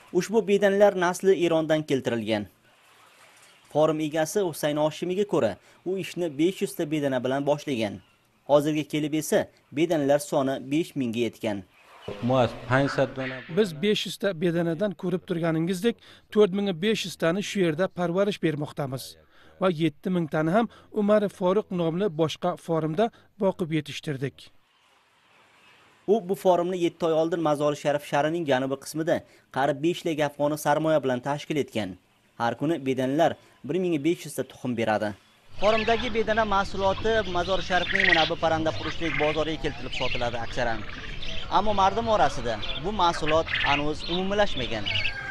Ushbu bedanalar nasli Erondan keltirilgan. Forum egasi Husayn Hoshimiga ko'ra, u ishni 500 ta bedana bilan boshlagan. Hozirga kelib esa bedanalar soni 5000 ga yetgan. Biz 500 ta bedanadan ko'rib turganingizdek 4500 tani shu yerda parvarish bermoqdamiz va 7000 tani ham Umar Foruq nomli boshqa forumda boqib yetishtirdik. Bu forumni 7 oy oldin Mazor Sharif shahrining janubiy qismida qarib 5 laখ afg'oni sarmoya bilan tashkil etgan. Har kuni bedanalar 1500 ta tuxum beradi. Forumdagi bedana mahsuloti Mazor Sharifning Munabbi parranda qurishlik bozoriga keltirib sotiladi aksaran. Ammo mardum orasida bu mahsulot hanuz umumiylashmagan.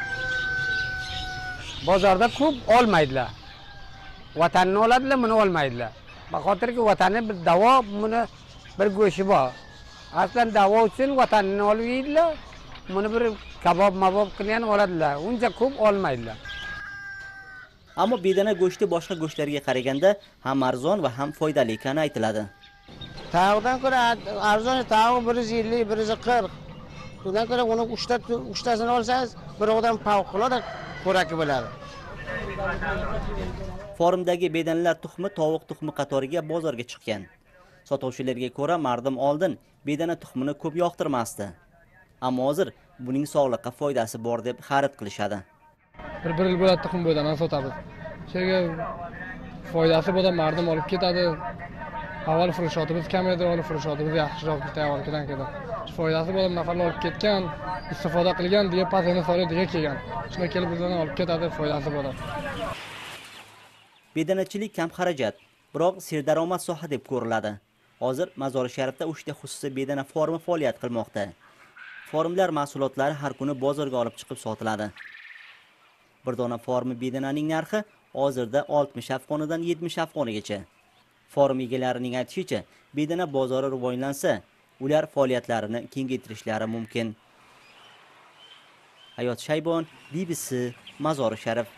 Bozorda ko'p olmaydilar. Vatanni oladilar, buni olmaydilar. Baxotirki vatanni bir davo, buni bir go'shi bor. Aslan davo uchun vatanni olib yeydilar. Buni bir kabob qilgan oladilar. Uncha ko'p olmaydilar. Ammo bedana go'shti boshqa go'shtlarga qaraganda ham arzon va ham foydali ekani aytiladi. Tavuqdan ko'ra arzon tavuq 150, 140. Bundan ko'ra uni 3 tasini olsangiz, bir odam favqulodda xo'raki bo'ladi. Forumdagi bedanalar tuxumi tovuq tuxumi qatoriga bozorga chiqqan. Sotuvchilarga ko'ra mardum oldin bedana tuxumini ko'p yoqtirmasdi. Ammo hozir buning sog'liqqa foydasi bor deb xarid qilishadi. Bir yil bo'ladi tuxum bedana sotamiz. Sherga foydasi bo'lsa mardum olib ketadi. Avval furushotimiz kam edi, avval furushotimiz yaxshiroq tayyorlangan edi. Foydasi bo'lsa nafarlar olib ketgan, istifoda qilgan deya pasini solib deya kelgan. Shuna kelib bizdan olib ketadi, foydasi bo'ladi. Bedanachilik kam xarajat, biroq serdaromad soha deb ko'riladi. Hozir Mazor Sharifda 3 ta xususiy bedana forumi faoliyat qilmoqda. Forumlar mahsulotlari har kuni bozorga olib chiqib sotiladi. Bir dona formi bedananing narxi hozirda 60 afg'onidan 70 afg'onigacha. Forum egalarining aytishicha, bedana bozori rivojlansa, ular faoliyatlarini kengaytirishlari mumkin. Hayot Shaybon, BBC, Mazor Sharif.